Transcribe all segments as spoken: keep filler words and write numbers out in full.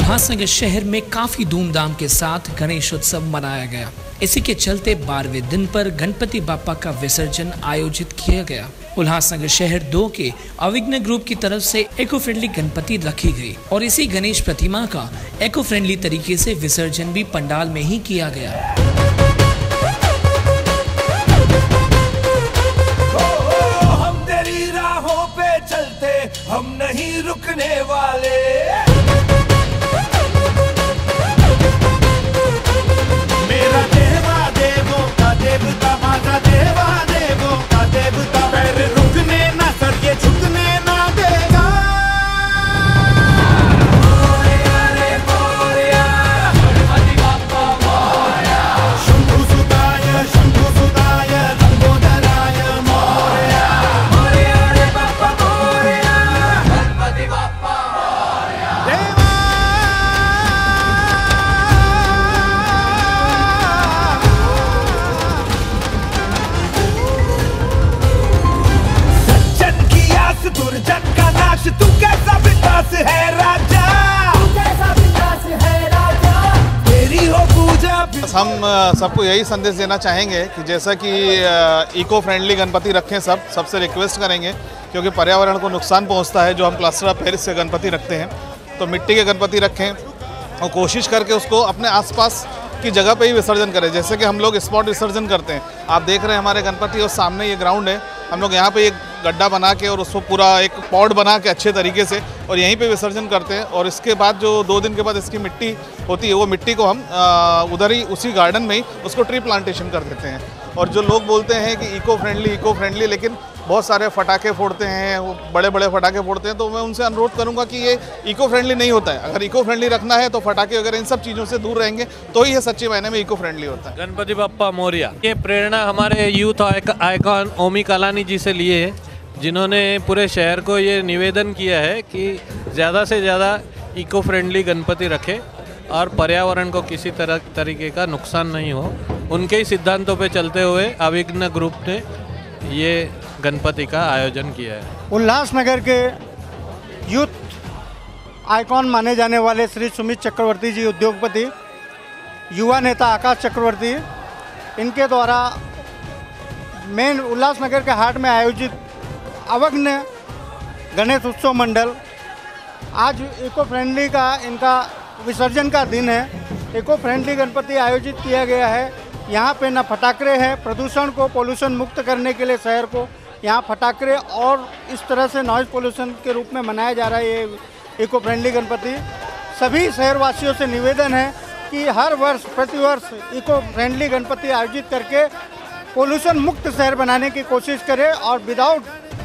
उल्लासनगर शहर में काफी धूमधाम के साथ गणेश उत्सव मनाया गया। इसी के चलते बारहवें दिन पर गणपति बाप्पा का विसर्जन आयोजित किया गया। उल्लासनगर शहर दो के अविघ्न ग्रुप की तरफ से इको फ्रेंडली गणपति रखी गई और इसी गणेश प्रतिमा का इको फ्रेंडली तरीके से विसर्जन भी पंडाल में ही किया गया। हम तेरी राहों पे चलते, हम नहीं रुकने वाले। मेरा देवा देवों का देवता, माता देवा देवों का देवता, पैर रुकने ना, सर ये झुकने ना देगा। मोरया रे मोरया, गणपति बाप्पा मोरया। शंभु सुताय शंभु सुताय लंबोदराय मोरया। मोरया रे बाप्पा मोरया, गणपति बाप्पा मोरया। देवा दुर्जन का नाश, तू कैसा विकास है राजा, तू कैसा विकास है राजा, तेरी हो पूजा। हम सबको यही संदेश देना चाहेंगे कि जैसा कि इको फ्रेंडली गणपति रखें, सब सबसे रिक्वेस्ट करेंगे, क्योंकि पर्यावरण को नुकसान पहुंचता है जो हम प्लास्टर ऑफ पेरिस से गणपति रखते हैं। तो मिट्टी के गणपति रखें और कोशिश करके उसको अपने आसपास की जगह पे ही विसर्जन करें। जैसे कि हम लोग स्पॉट विसर्जन करते हैं, आप देख रहे हैं हमारे गणपति और सामने ये ग्राउंड है, हम लोग यहाँ पे एक गड्ढा बना के और उसको पूरा एक पॉट बना के अच्छे तरीके से और यहीं पे विसर्जन करते हैं। और इसके बाद जो दो दिन के बाद इसकी मिट्टी होती है, वो मिट्टी को हम आ, उधर ही उसी गार्डन में ही उसको ट्री प्लांटेशन कर देते हैं। और जो लोग बोलते हैं कि इको फ्रेंडली इको फ्रेंडली लेकिन बहुत सारे फटाके फोड़ते हैं, वो बड़े बड़े फटाके फोड़ते हैं, तो मैं उनसे अनुरोध करूंगा कि ये इको फ्रेंडली नहीं होता है। अगर इको फ्रेंडली रखना है तो फटाके वगैरह इन सब चीज़ों से दूर रहेंगे तो ही ये सच्चे मायने में इको फ्रेंडली होता है। गणपति बाप्पा मोरया। ये प्रेरणा हमारे यूथ आइकॉन ओमी कालानी जी से लिए है, जिन्होंने पूरे शहर को ये निवेदन किया है कि ज़्यादा से ज़्यादा इको फ्रेंडली गणपति रखें और पर्यावरण को किसी तरह तरीके का नुकसान नहीं हो। उनके ही सिद्धांतों पे चलते हुए अविघ्न ग्रुप ने ये गणपति का आयोजन किया है। उल्लासनगर के यूथ आइकॉन माने जाने वाले श्री सुमित चक्रवर्ती जी, उद्योगपति, युवा नेता आकाश चक्रवर्ती, इनके द्वारा मेन उल्लासनगर के हाट में आयोजित अविघ्न गणेश उत्सव मंडल, आज इको फ्रेंडली का इनका विसर्जन का दिन है। इको फ्रेंडली गणपति आयोजित किया गया है। यहाँ पे न फटाकरे हैं, प्रदूषण को पोल्यूशन मुक्त करने के लिए शहर को यहाँ फटाकरे और इस तरह से नॉइज़ पोल्यूशन के रूप में मनाया जा रहा है ये इको फ्रेंडली गणपति। सभी शहरवासियों से निवेदन है कि हर वर्ष प्रतिवर्ष इको फ्रेंडली गणपति आयोजित करके पोल्यूशन मुक्त शहर बनाने की कोशिश करें और विदाउट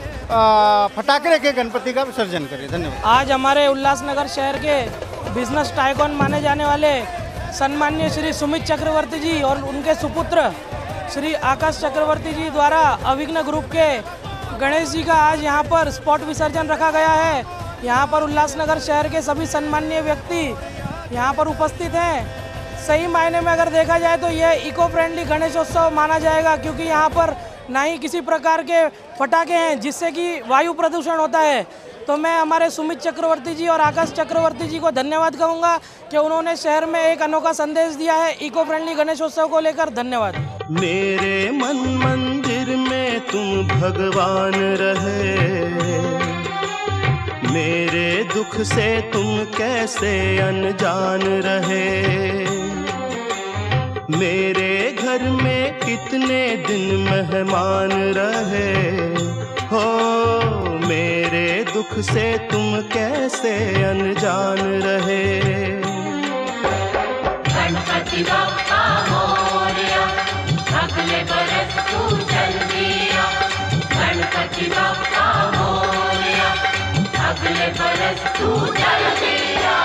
फटाकरे के गणपति का विसर्जन करें। धन्यवाद। आज हमारे उल्लासनगर शहर के बिजनेस टाइकॉन माने जाने वाले सम्माननीय श्री सुमित चक्रवर्ती जी और उनके सुपुत्र श्री आकाश चक्रवर्ती जी द्वारा अविघ्न ग्रुप के गणेश जी का आज यहाँ पर स्पॉट विसर्जन रखा गया है। यहाँ पर उल्लासनगर शहर के सभी सम्माननीय व्यक्ति यहाँ पर उपस्थित हैं। सही मायने में अगर देखा जाए तो यह इको फ्रेंडली गणेशोत्सव माना जाएगा, क्योंकि यहाँ पर ना ही किसी प्रकार के फटाके हैं जिससे कि वायु प्रदूषण होता है। तो मैं हमारे सुमित चक्रवर्ती जी और आकाश चक्रवर्ती जी को धन्यवाद कहूँगा कि उन्होंने शहर में एक अनोखा संदेश दिया है इको फ्रेंडली गणेशोत्सव को लेकर। धन्यवाद। मेरे मन मंदिर में तुम भगवान रहे, मेरे दुख से तुम कैसे अनजान रहे। मेरे घर में कितने दिन मेहमान रहे हो, मेरे दुख से तुम कैसे अनजान रहे। गणपति बाप्पा मोरया, अगले बरस तू जल्दी आ। गणपति बाप्पा मोरया, अगले बरस तू जल्दी आ।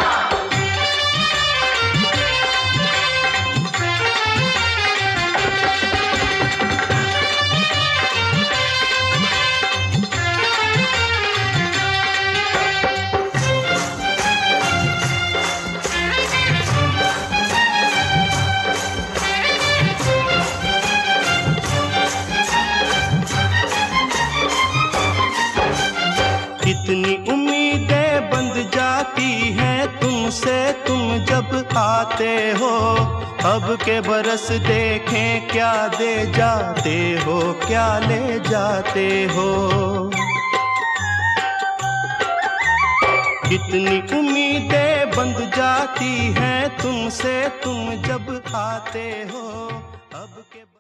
कितनी उम्मीदें बंध जाती हैं तुमसे, तुम जब आते हो, अब के बरस देखें क्या दे जाते हो, क्या ले जाते हो। कितनी उम्मीदें बंध जाती हैं तुमसे, तुम जब आते हो, अब के